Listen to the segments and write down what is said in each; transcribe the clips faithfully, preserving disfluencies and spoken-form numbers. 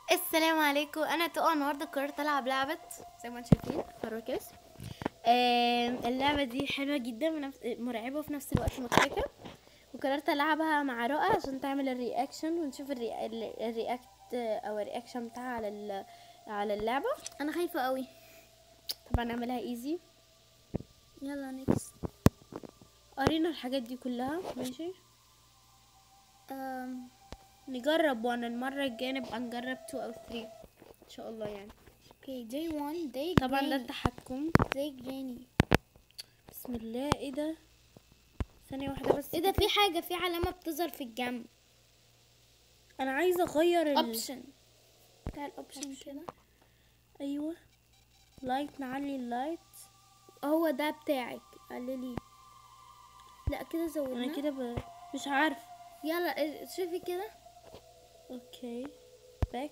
السلام عليكم. انا تقى النهارده قررت العب لعبه زي ما انتم شايفين فراكس. اللعبه دي حلوه جدا ونفس مرعبه وفي نفس الوقت مضحكه، وقررت العبها مع رؤى عشان تعمل الرياكشن ونشوف الري... ال- الرياكت او الرياكشن بتاعها على ال... على اللعبه. انا خايفه قوي. طبعا نعملها ايزي. يلا نكس. قرينا الحاجات دي كلها ماشي. أم... نجرب وانا المره الجايه نبقى نجرب اتنين او تلاتة ان شاء الله يعني. اوكي داي واحد داي طبعا ده التحكم. داي جراني. بسم الله. ايه ده؟ ثانيه واحده بس. ايه ده؟ في حاجه، في علامه بتظهر في الجنب. انا عايزه اغير ال... اوبشن بتاع الاوبشن كده. ايوه لايت، نعلي اللايت. هو ده بتاعك، قللي. لا كده زودنا. انا كده ب... مش عارف. يلا إيه، شوفي كده. اوكي باك.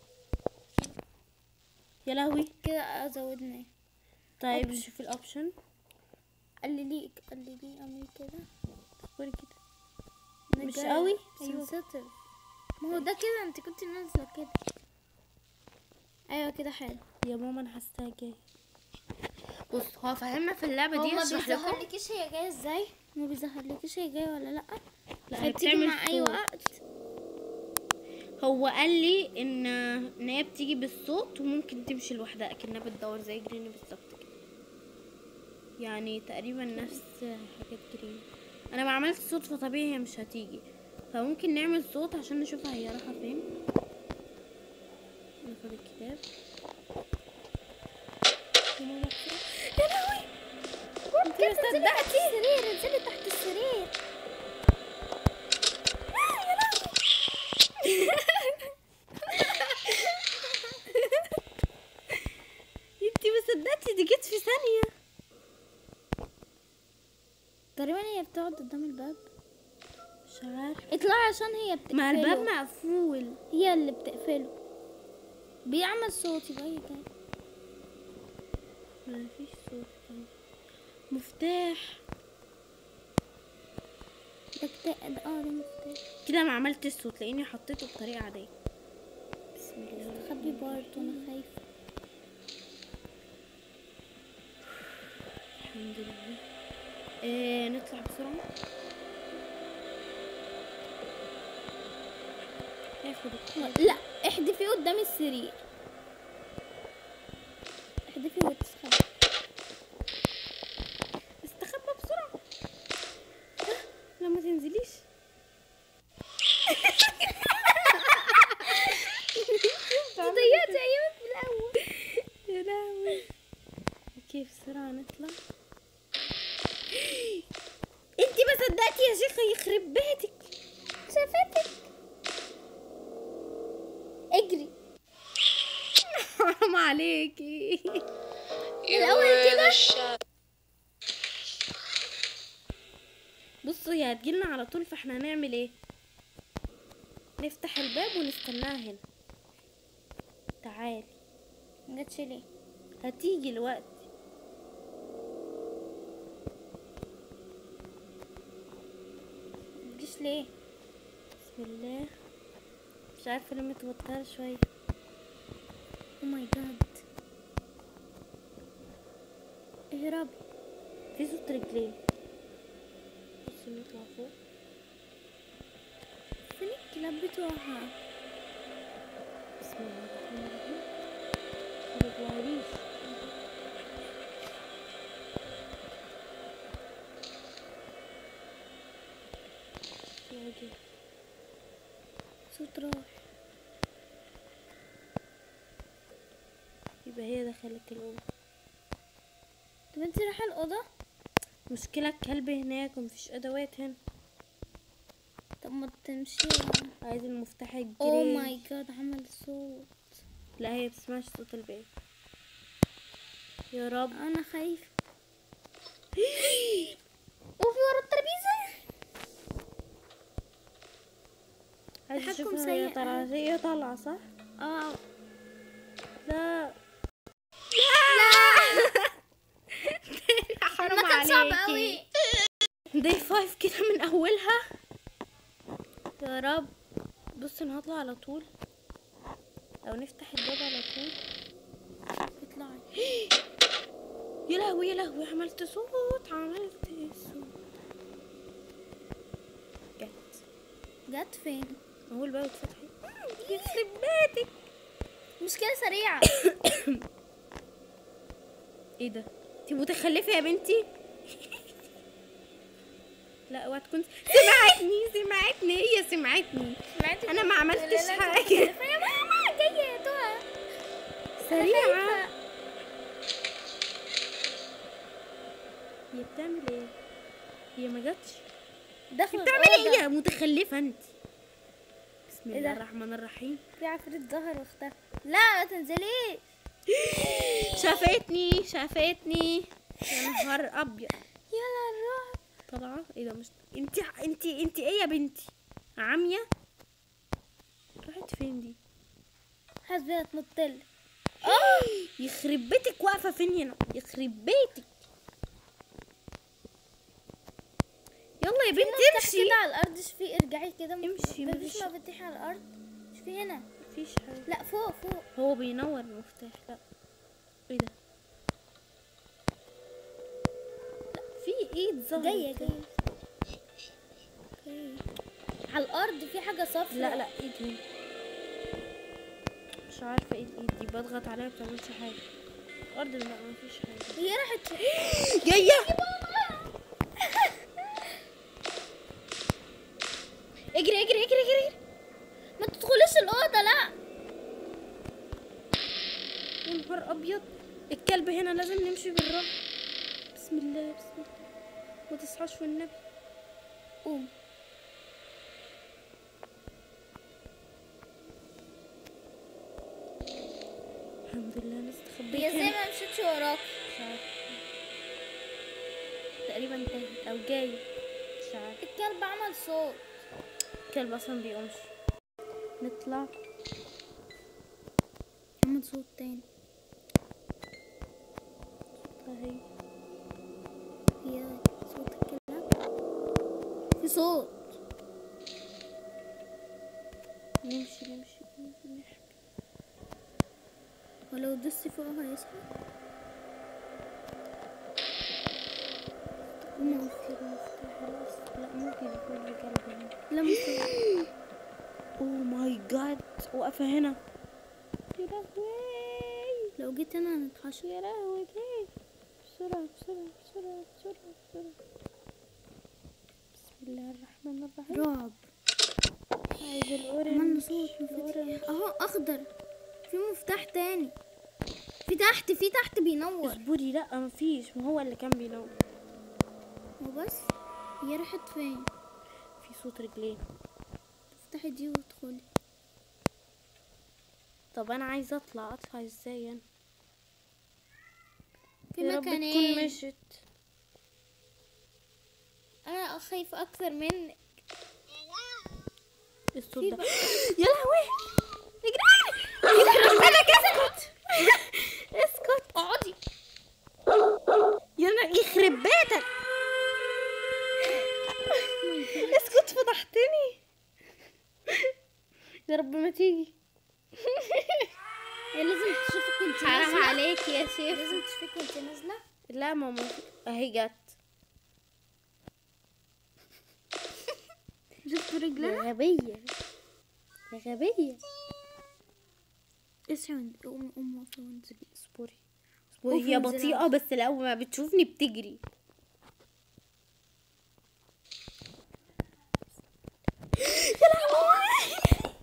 يا لهوي كده زودنا. طيب Option. نشوف الاوبشن. قللي قللي اعملي كده. اصبري كده. مش نجرب. قوي. sensitive. ما هو ده كده، انت كنت نازله كده. ايوه كده حلو. يا ماما انا حاساها جايه. بص هو فهمنا في اللعبه دي هو ما اشرح لكم. بيظهرلكيش هي جايه ازاي؟ ما بيظهرلكيش هي جايه ولا لا؟ لا هي هي بتيجي بتعمل مع اي صوت. وقت. هو قال لي ان ان هي بتيجي بالصوت وممكن تمشي لوحدها اكنها بتدور زي جريني بالظبط كده، يعني تقريبا نفس حاجات جريني. انا ما عملت صوت فطبيعي هي مش هتيجي، فممكن نعمل صوت عشان نشوفها هي رايحه فين. ناخد الكتاب. يا لهوي، انت ما انزلي تحت السرير، انزلي تحت السرير. آه، يا لهوي. انتي ما صدقتي دي جت في ثانيه. تقريبا هي بتقعد قدام الباب. مش عارف. اطلعي عشان هي بتقفله. ما الباب مقفول. هي اللي بتقفله. بيعمل صوت يبقى هي كده. ما فيش صوت. مفتاح. ده كتا... ده اه ده مفتاح. كده ما عملتش صوت لاني حطيته بطريقه عاديه. بسم الله. خبي بارت وانا خايفه. الحمد لله. إيه نطلع بسرعه. اخد الكتاب. لا احدفي قدام السرير. احدفي وتسخبي. استخبى بسرعه. لا ما تنزليش. ضيعتي ايامك في الاول. يا لهوي. اوكي بسرعه نطلع. انتي ما صدقتي يا شيخه يخرب بيتك. شافتك. اجري. حرام عليكي. الاول كده. بصوا هي هتجيلنا على طول، فاحنا هنعمل ايه؟ نفتح الباب ونستناها هنا. تعالي. مجتش ليه؟ هتيجي الوقت. متجيش ليه؟ بسم الله. مش عارفه ليه متوتره شويه. او ماي جاد. اهربي. في صوت رجلين. بصي نطلع فوق. فين الكلاب بتوعها؟ بسم الله الرحمن الرحيم. متطلعيش. يا صوت راح. يبقى هي دخلت الأوضة. طب انتي رايحه الاوضه؟ مشكلة الكلب هناك ومفيش أدوات هنا. طب ما تمشي. عايز المفتاح الجري. او ماي جاد عمل صوت. لا هي بتسمعش صوت الباب. يا رب. انا خايفه. وفي ورا الترابيزه. عايزة تحكم اشوفها سيء هي طالعة. أوي. هي طالعة صح؟ اه لا لا. حرام المكان صعب عليكي. قوي. دي فايف كده من اولها. يا رب. بص انا هطلع على طول. او نفتح الباب على طول. اطلعي. يا لهوي يا لهوي، عملت صوت عملت صوت. جت جت فين؟ هو الباب اتفتح. يخرب بيتك. مشكلة سريعة. ايه ده؟ انتي متخلفة يا بنتي. لا اوعى تكون سمعتني سمعتني هي سمعتني. سمعتي؟ انا ما عملتش لا، لا، حاجة. يا ماما جاية تقع. سريعة. هي بتعمل ايه؟ هي ما جاتش. داخلة بتعمل الأوضة. ايه يا متخلفة انت؟ بسم إيه الله ده؟ الرحمن الرحيم. في عفريت ظهر واختفى. لا ما تنزليش. شافتني شافتني يا نهار ابيض. يلا نروح. طالعة ايه ده؟ مش انت انت انت ايه يا بنتي؟ عامية؟ راحت فين دي؟ حسبي هتنطلي. يخرب بيتك واقفة فين هنا؟ يخرب بيتك. يلا يا بنتي مفتاح امشي. كده على الأرض. شوفي ارجعي كده. امشي، مفيش مفيش. مفاتيح على الأرض. شوفي هنا. مفيش حاجة. لا فوق فوق. هو بينور المفتاح. لا ايه ده؟ لا في ايد ظهرت. جاية جاية. جاية. على الأرض في حاجة صفرا. لا لا ايد هنا. مش عارفة ايه الايد دي، بضغط عليها مبتعملش حاجة. الارض لا مفيش حاجة. هي راحت. جاية. اجري اجري اجري اجري. ما تدخليش الأوضة. لا يا نهار ابيض. الكلب هنا لازم نمشي بالراحة. بسم الله بسم الله. ما تصحاش والنبي. قوم. الحمد لله انا استخبيت هي زي هنا. ما مشيتش وراك. مش عارفة. تقريبا انتهت او جاي. مش عارفة. الكلب عمل صوت. الكلب اصلا بيقومش. نطلع. عمل صوت تاني. اهي. هي صوت الكلب. في صوت. نمشي نمشي نمشي. ولو دست فوق هيصحى. ممكن نفتح الأصل. لا ممكن يكون في كلب هنا. لا مش اوه ماي جاد. واقفة هنا. يا لهوي. لو جيت هنا هنتحشر. يا لهوي جاي. بسرعة بسرعة بسرعة بسرعة بسرعة. بسم الله الرحمن الرحيم. رعب. عايز الأورنج. عملنا صوت مفاتيح. اهو اخضر. في مفتاح تاني. في تحت في تحت بينور. اصبري. لا مفيش. ما هو اللي كان بينور. هو بس. هي راحت فين؟ في صوت رجلين. افتحي دي وادخلي. طب انا عايزه اطلع. اطلع ازاي انا؟ في يا رب مكانين. تكون مشت. انا خايفة اكتر منك. الصوت في ده. بقى- يا لهوي. اجري اجري. مالك؟ اسكت اسكت. اقعدي. يا نا- يخرب بيتك. اسكت فضحتني. يا رب ما تيجي. هي لازم تشوفك وانت حرام نازلة. عليك يا شيخ. لازم تشوفك وانت نازلة. لا ماما اهي جت. شفتوا يا رجلها؟ غبية يا غبية. اصحي وانت قوم قوم واقفة وانزلي. اصبري اصبري. هي انزلي. بطيئة بس لو ما بتشوفني بتجري. يا لهوي.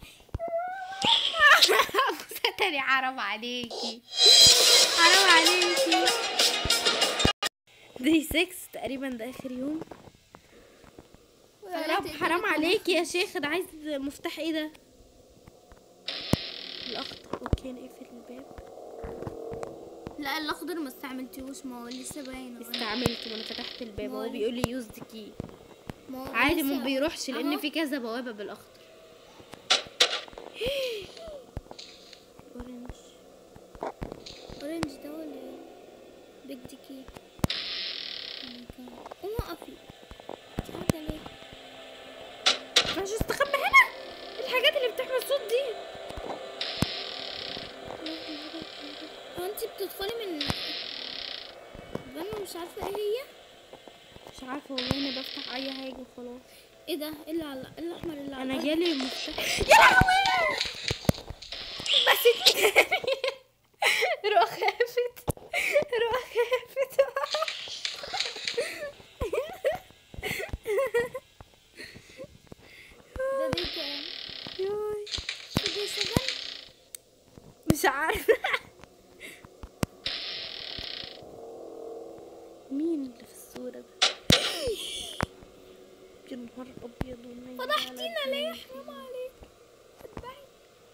ستري. حرام عليكي حرام عليكي. دي ستة تقريبا. ده اخر يوم. حرام حرام عليكي يا شيخ. انا عايز مفتاح. ايه ده؟ الاخضر. اوكي نقفل الباب. لا الاخضر ما استعملتيهوش. ما هو لسه باين أهو. استعملته وانا فتحت الباب. هو مول. بيقول لي يوز كي. ما هو عادي لسه ما بيروحش لان أهو. في كذا بوابه بالاخضر. اورنج. اورنج ده ولا ايه؟ بيج كي. قومي اقفي. انت قاعدة ليه؟ مش استخبى هنا. الحاجات اللي بتعمل صوت دي. عارفه ايه هي؟ مش عارفه والله، انا بفتح اي حاجه وخلاص. ايه ده؟ ايه اللي على إيه الاحمر اللي على انا الأرض؟ جالي مفتاح. يا لهوي بس تاني. روح خافت، روح خافت. ده دي كام؟ يوي. دي سبعة. مش عارفه مين اللي في الصوره ده. يا نهار ابيض ومنيل. فضحتينا ليه؟ حرام عليك. اتبعي.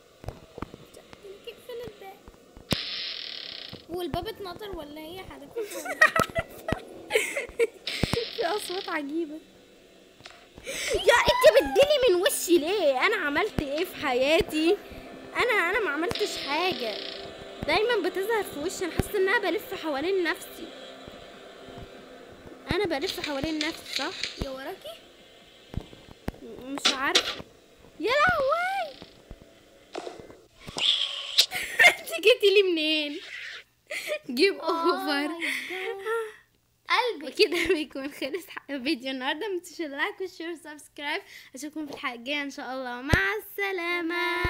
اقفل الباب. والباب اتنطر ولا هي حدفته ولا في اصوات عجيبه. يا انت بتديني من وشي ليه؟ انا عملت ايه في حياتي؟ انا انا ما عملتش حاجه. دايما بتظهر في وشي. انا حاسه ان انا بلف حوالين نفسي. انا بلف حوالين نفسي صح؟ يا وراكي؟ مش عارفه. يا لهوي انت جيتي لي منين؟ جيب اوفر. قلبي. وكده بيكون خلص فيديو النهارده. متنسوش اللايك والشير والسبسكرايب. اشوفكم في الحلقه الجايه ان شاء الله. مع السلامه.